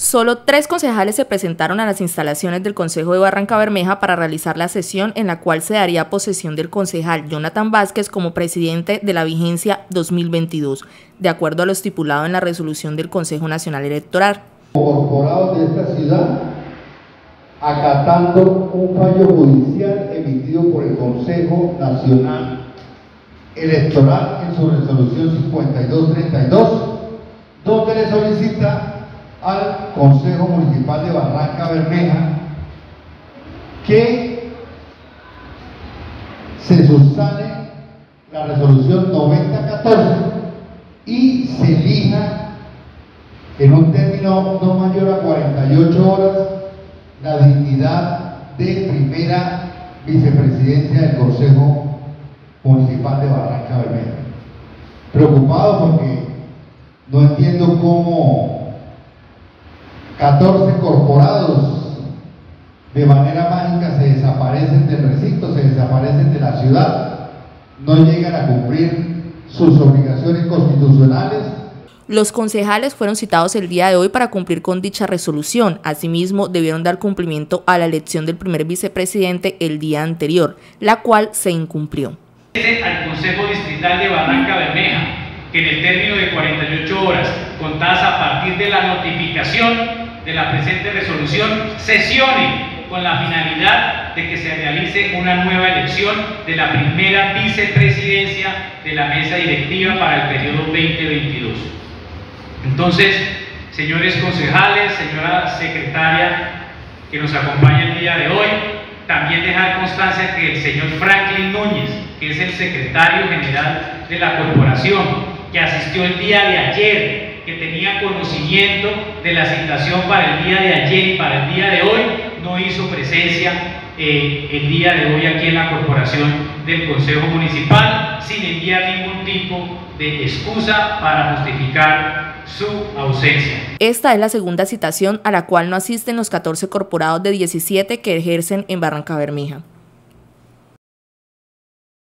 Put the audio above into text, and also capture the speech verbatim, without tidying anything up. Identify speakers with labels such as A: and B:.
A: Solo tres concejales se presentaron a las instalaciones del Concejo de Barrancabermeja para realizar la sesión en la cual se daría posesión del concejal Jonathan Vázquez como presidente de la vigencia dos mil veintidós, de acuerdo a lo estipulado en la resolución del Consejo Nacional Electoral.
B: Corporados de esta ciudad, acatando un fallo judicial emitido por el Consejo Nacional Electoral en su resolución cincuenta y dos treinta y dos, donde le solicita al Consejo Municipal de Barrancabermeja que se subsane la resolución noventa catorce y se elija en un término no mayor a cuarenta y ocho horas la dignidad de primera vicepresidencia del Consejo Municipal de Barrancabermeja. Preocupado porque no entiendo cómo catorce corporados de manera mágica se desaparecen del recinto, se desaparecen de la ciudad, no llegan a cumplir sus obligaciones constitucionales.
A: Los concejales fueron citados el día de hoy para cumplir con dicha resolución. Asimismo, debieron dar cumplimiento a la elección del primer vicepresidente el día anterior, la cual se incumplió.
C: Al Consejo Distrital de Barrancabermeja, que en el término de cuarenta y ocho horas, contadas a partir de la notificación de la presente resolución, sesione con la finalidad de que se realice una nueva elección de la primera vicepresidencia de la mesa directiva para el periodo veinte veintidós. Entonces, señores concejales, señora secretaria que nos acompaña el día de hoy, también dejar constancia que el señor Franklin Núñez, que es el secretario general de la corporación, que asistió el día de ayer, que tenía conocimiento de la citación para el día de ayer y para el día de hoy, no hizo presencia eh, el día de hoy aquí en la corporación del Consejo Municipal, sin enviar ningún tipo de excusa para justificar su ausencia.
A: Esta es la segunda citación a la cual no asisten los catorce corporados de diecisiete que ejercen en Barrancabermeja.